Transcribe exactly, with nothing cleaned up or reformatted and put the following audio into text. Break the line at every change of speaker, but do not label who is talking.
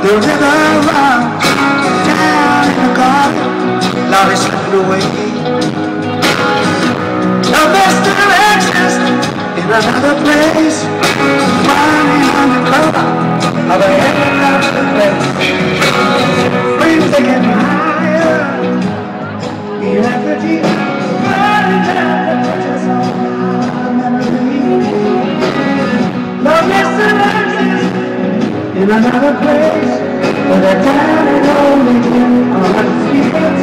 around, down in the garden, love is slipping away. Love is still exist in another place, finding undercover of a helicopter place. Flames they get higher, electricity burning down the touches of our memory. Love is still exist in another place, but I died only in our secret.